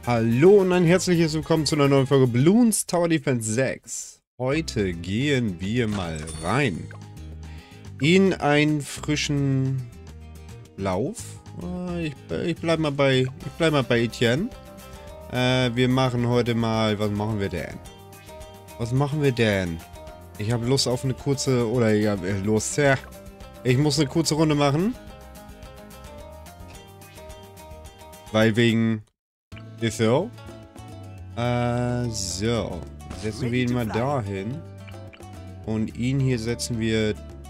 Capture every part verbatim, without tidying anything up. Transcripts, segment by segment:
Hallo und ein herzliches Willkommen zu einer neuen Folge Bloons Tower Defense sechs. Heute gehen wir mal rein in einen frischen Lauf. Ich, ich bleib mal bei, ich bleib mal bei Etienne. Äh, wir machen heute mal, was machen wir denn? Was machen wir denn? Ich habe Lust auf eine kurze, oder ich habe Lust, ja. Ich muss eine kurze Runde machen. Weil wegen... Ist so. Äh, so. Setzen wir ihn mal dahin. Und ihn hier setzen wir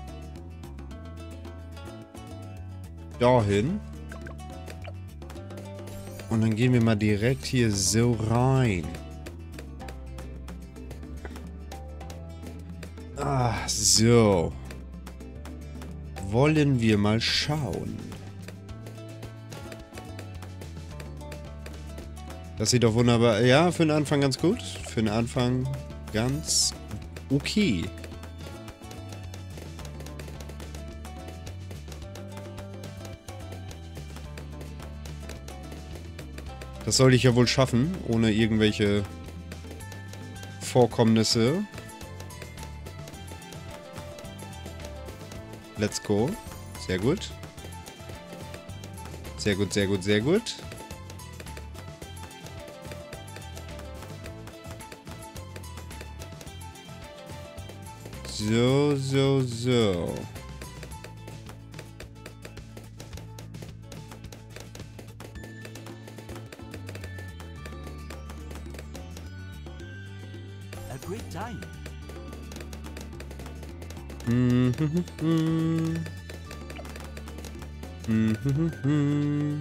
dahin. Und dann gehen wir mal direkt hier so rein. Ah, so. Wollen wir mal schauen. Das sieht doch wunderbar. Ja, für den Anfang ganz gut. Für den Anfang ganz okay. Das sollte ich ja wohl schaffen, ohne irgendwelche Vorkommnisse. Let's go. Sehr gut. Sehr gut, sehr gut, sehr gut. So, so, so. A great time. Mm -hmm -hmm. Mm -hmm -hmm.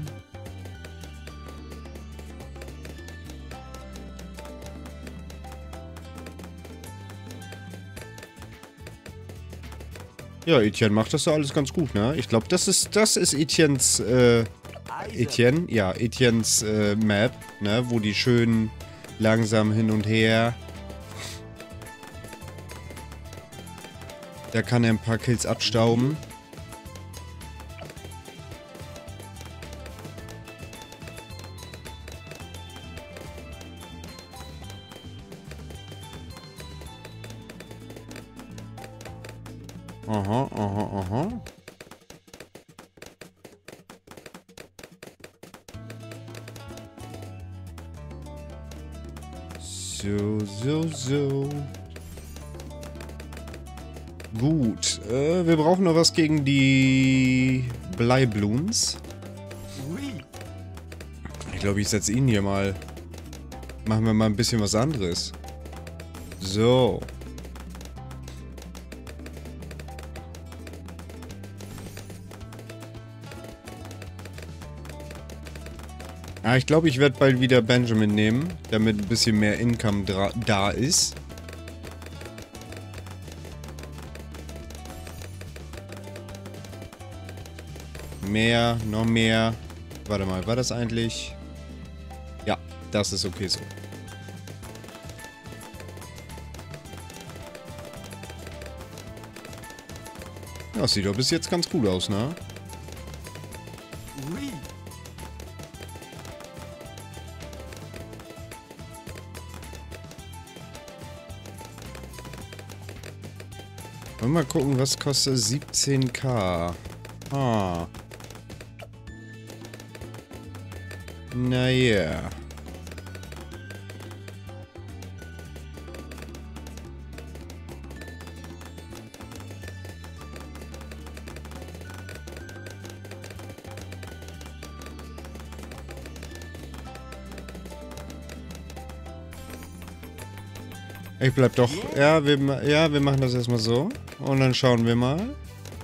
Ja, Etienne macht das ja alles ganz gut, ne? Ich glaube, das ist, das ist Etiennes, äh, Etienne, ja, Etiennes, äh, Map, ne? Wo die schön langsam hin und her. Da kann er ein paar Kills abstauben. Aha, aha, aha. So, so, so. Gut. Äh, wir brauchen noch was gegen die Bleibloons. Ich glaube, ich setze ihn hier mal. Machen wir mal ein bisschen was anderes. So. Ja, ich glaube, ich werde bald wieder Benjamin nehmen, damit ein bisschen mehr Income da ist. Mehr, noch mehr. Warte mal, war das eigentlich? Ja, das ist okay so. Ja, das sieht doch bis jetzt ganz gut aus, ne? Mal gucken, was kostet siebzehn K. Ah. Naja. Ich bleib doch. Ja, wir, ja, wir machen das erstmal so. Und dann schauen wir mal.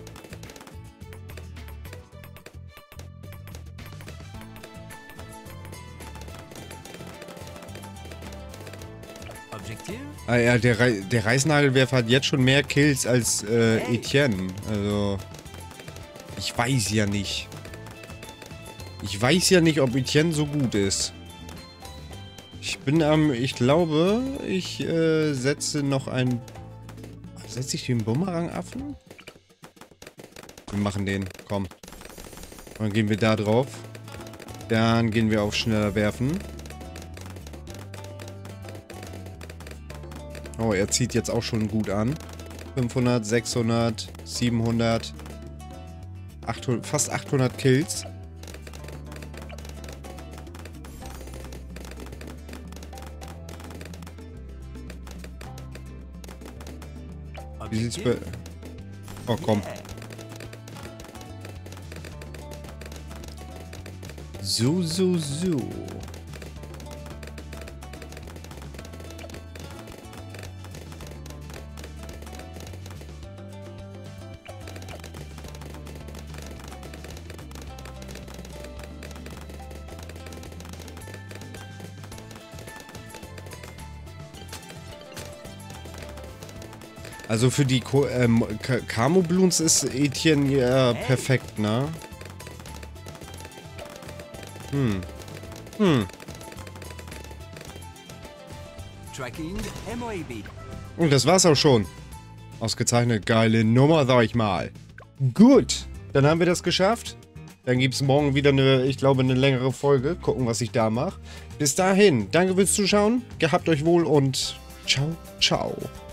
Ah ja, der, Re der Reißnagelwerfer hat jetzt schon mehr Kills als äh, Etienne. Also, ich weiß ja nicht. Ich weiß ja nicht, ob Etienne so gut ist. Ich bin am, ich glaube, ich äh, setze noch ein... Setze ich den Bumerang-Affen? Wir machen den, komm. Dann gehen wir da drauf. Dann gehen wir auf schneller werfen. Oh, er zieht jetzt auch schon gut an. fünfhundert, sechshundert, siebenhundert, achthundert, fast achthundert Kills. Wie sieht's bei... Oh, komm. So, so, so. Also für die Ko ähm, Camo Bloons ist Etienne ja perfekt, ne? Hm. Hm. Tracking M O A B. Und das war's auch schon. Ausgezeichnet, geile Nummer, sag ich mal. Gut, dann haben wir das geschafft. Dann gibt's morgen wieder eine, ich glaube, eine längere Folge. Gucken, was ich da mache. Bis dahin, danke fürs Zuschauen. Gehabt euch wohl und ciao, ciao.